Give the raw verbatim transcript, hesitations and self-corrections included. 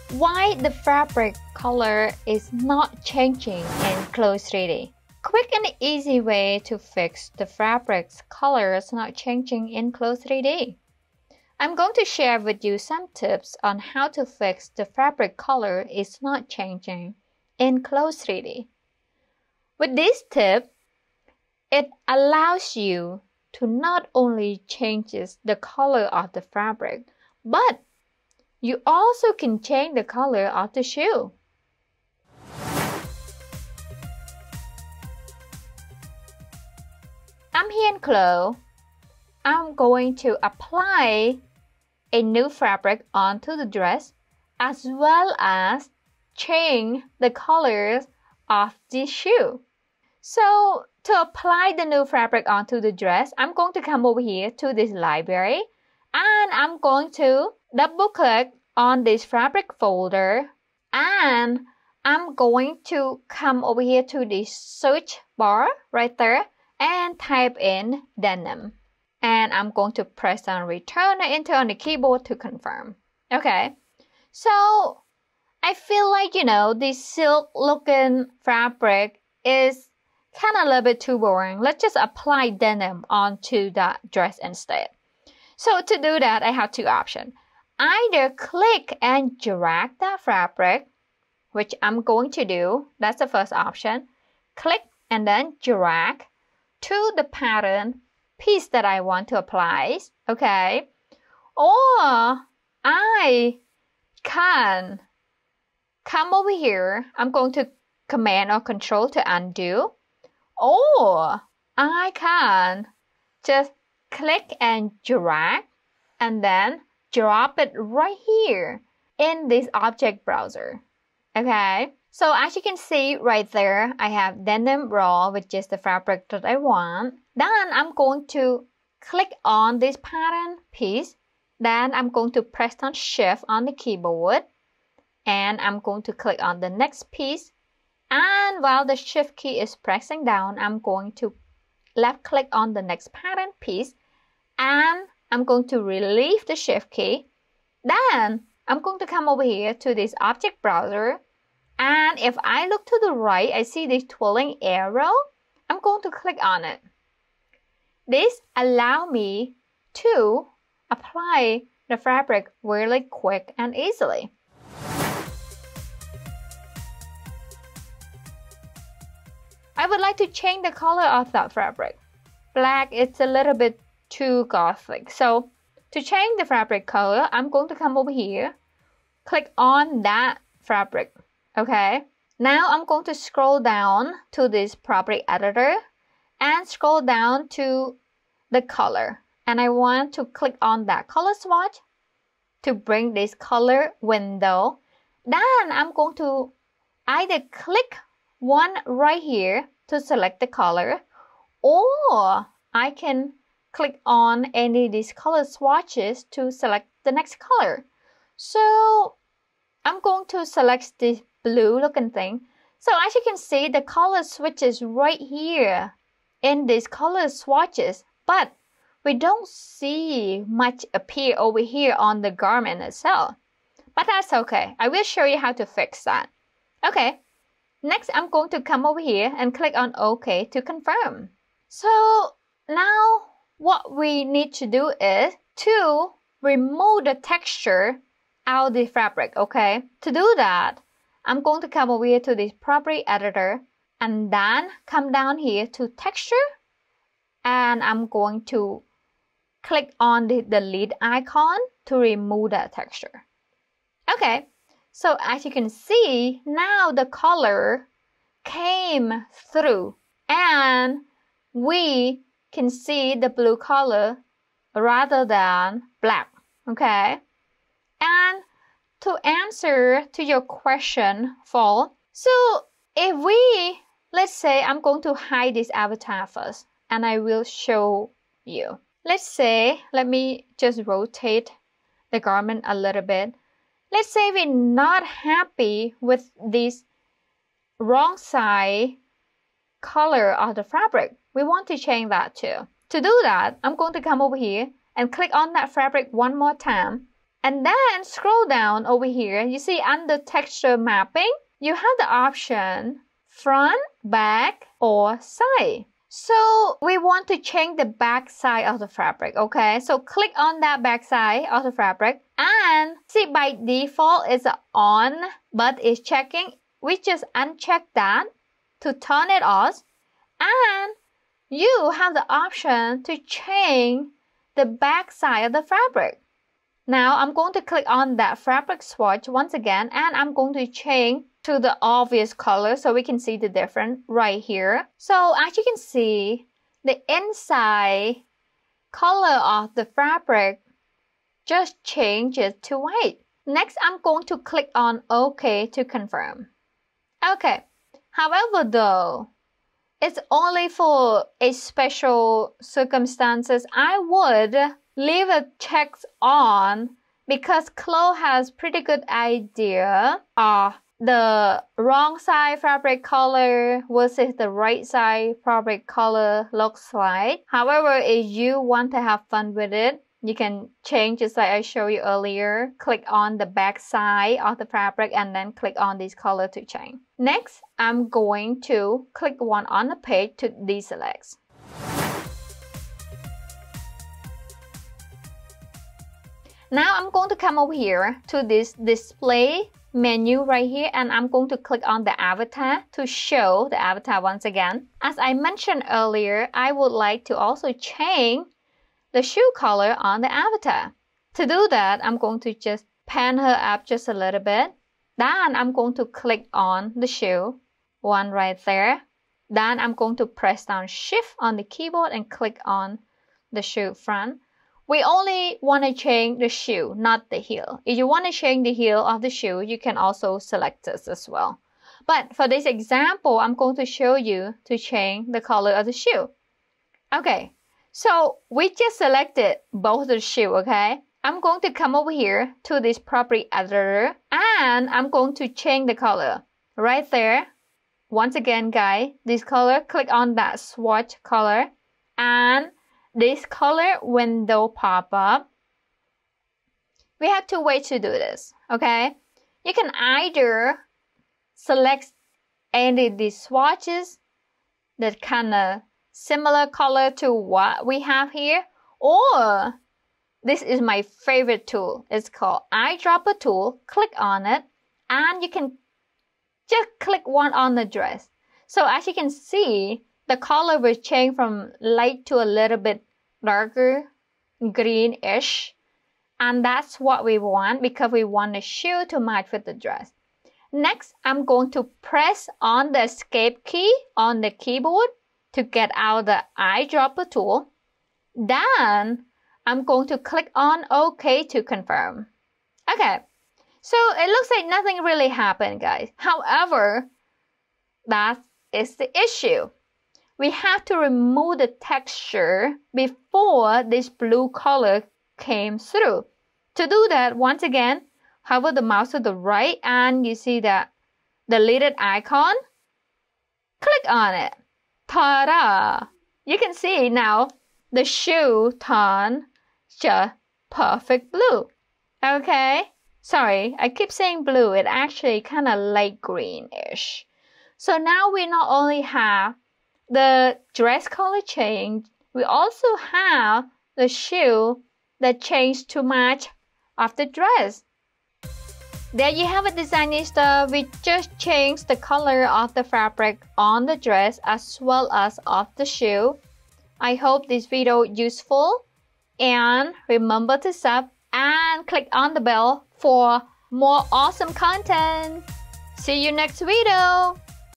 Why the fabric color is not changing in Clo three d. Quick and easy way to fix the fabric's colors not changing in Clo three d. I'm going to share with you some tips on how to fix the fabric color is not changing in Clo three d. With this tip, it allows you to not only change the color of the fabric, but you also can change the color of the shoe. I'm here in Clo. I'm going to apply a new fabric onto the dress as well as change the colors of the shoe. So to apply the new fabric onto the dress, I'm going to come over here to this library and I'm going to double click on this fabric folder and I'm going to come over here to the search bar right there and type in denim. And I'm going to press on return or enter on the keyboard to confirm. Okay, so I feel like, you know, this silk looking fabric is kind of a little bit too boring. Let's just apply denim onto that dress instead. So to do that, I have two options. Either click and drag that fabric, which I'm going to do. That's the first option. Click and then drag to the pattern piece that I want to apply. Okay. Or I can come over here. I'm going to Command or Control to undo. Or I can just click and drag and then drop it right here in this object browser. Okay, so as you can see right there, I have denim raw, which is the fabric that I want. Then I'm going to click on this pattern piece. Then I'm going to press on Shift on the keyboard. And I'm going to click on the next piece. And while the Shift key is pressing down, I'm going to left click on the next pattern piece. And I'm going to release the Shift key. Then I'm going to come over here to this object browser. And if I look to the right, I see this twirling arrow. I'm going to click on it. This allows me to apply the fabric really quick and easily. I would like to change the color of that fabric. Black is a little bit too gothic. So to change the fabric color, I'm going to come over here, click on that fabric. Okay. Now I'm going to scroll down to this property editor and scroll down to the color. And I want to click on that color swatch to bring this color window. Then I'm going to either click one right here to select the color, or I can click on any of these color swatches to select the next color. So I'm going to select this blue looking thing. So as you can see, the color switches right here in these color swatches, but we don't see much appear over here on the garment itself. But that's okay. I will show you how to fix that. Okay. Next, I'm going to come over here and click on OK to confirm. So now what we need to do is to remove the texture out of the fabric, okay? To do that, I'm going to come over here to this property editor and then come down here to texture and I'm going to click on the delete icon to remove that texture. Okay. So as you can see, now the color came through and we can see the blue color rather than black, okay? And to answer to your question, Fall, so if we, let's say I'm going to hide this avatar first and I will show you. Let's say, let me just rotate the garment a little bit. Let's say we're not happy with this wrong side color of the fabric. We want to change that too. To do that, I'm going to come over here and click on that fabric one more time. And then scroll down over here. You see under texture mapping, you have the option front, back, or side. So we want to change the back side of the fabric, okay? So click on that back side of the fabric and see by default it's on, but it's checking. We just uncheck that to turn it off, and you have the option to change the back side of the fabric. Now I'm going to click on that fabric swatch once again, and I'm going to change to the obvious color so we can see the difference right here. So as you can see, the inside color of the fabric just changes to white. Next, I'm going to click on OK to confirm. Okay, however though, it's only for a special circumstances. I would leave a check on because Clo has pretty good idea of the wrong side fabric color versus the right side fabric color looks like. However, if you want to have fun with it, you can change just like I showed you earlier. Click on the back side of the fabric and then click on this color to change. Next, I'm going to click one on the page to deselect. Now I'm going to come over here to this display menu right here, and I'm going to click on the avatar to show the avatar once again. As I mentioned earlier, I would like to also change the shoe color on the avatar. To do that, I'm going to just pan her up just a little bit. Then I'm going to click on the shoe, one right there. Then I'm going to press down shift on the keyboard and click on the shoe front. We only want to change the shoe, not the heel. If you want to change the heel of the shoe, you can also select this as well. But for this example, I'm going to show you to change the color of the shoe. Okay, so we just selected both the shoe, okay? I'm going to come over here to this property editor, and I'm going to change the color right there. Once again, guys, this color, click on that swatch color, and this color window pop up. We have two ways to do this, okay? You can either select any of these swatches that kind of similar color to what we have here, or this is my favorite tool. It's called eyedropper tool. Click on it, and you can just click one on the dress. So as you can see, the color will change from light to a little bit darker, greenish. And that's what we want because we want the shoe to match with the dress. Next, I'm going to press on the escape key on the keyboard to get out the eyedropper tool. Then, I'm going to click on OK to confirm. Okay, so it looks like nothing really happened, guys. However, that is the issue. We have to remove the texture before this blue color came through. To do that, once again, hover the mouse to the right and you see that deleted icon. Click on it. Ta-da! You can see now the shoe turned just perfect blue. Okay? Sorry, I keep saying blue. It actually kind of light greenish. So now we not only have the dress color change, we also have the shoe that changed to match of the dress. There you have it, Designista. We just changed the color of the fabric on the dress as well as of the shoe. I hope this video useful, and remember to sub and click on the bell for more awesome content. See you next video.